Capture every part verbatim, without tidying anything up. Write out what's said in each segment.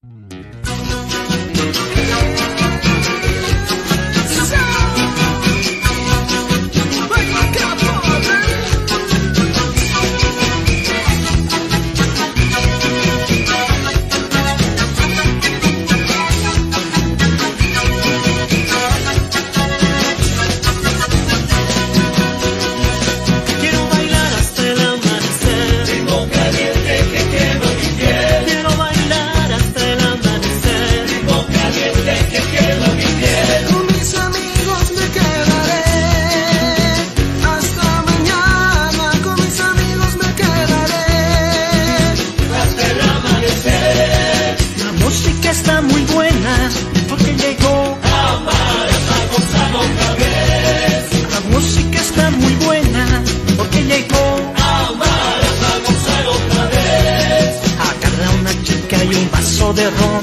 De ron,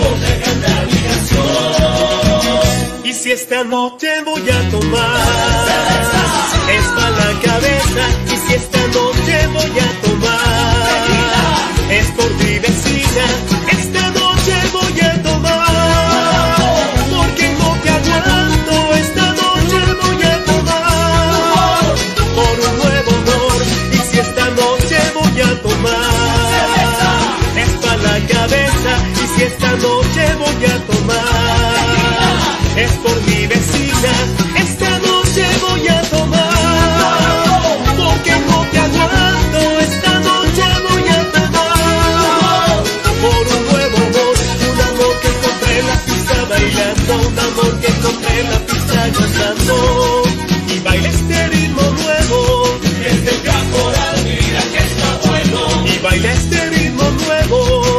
y si esta noche voy a tomar, es para la cabeza. Y si esta noche voy a tomar, es por mi vecina. Esta noche voy a tomar, porque no te aguanto. Esta noche voy a tomar, por un nuevo amor. Y si esta noche voy a tomar, es para la cabeza. Y si esta noche voy a tomar, es por mi vecina. Esta noche voy a tomar, porque no te aguanto. Esta noche voy a tomar, por un nuevo amor. Un amor que encontré en la pista bailando, un amor que encontré en la pista gozando. Y baila este ritmo nuevo, es el caporal, mira que está bueno. Y baila este ritmo nuevo,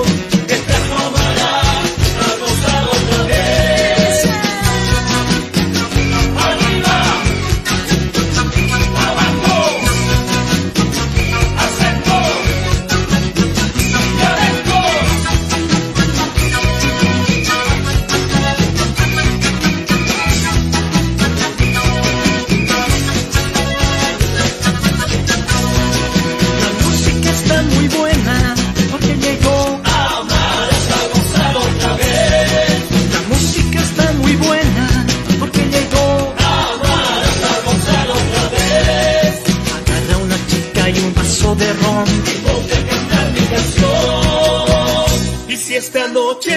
de ron, y voy a cantar mi canción. Y si esta noche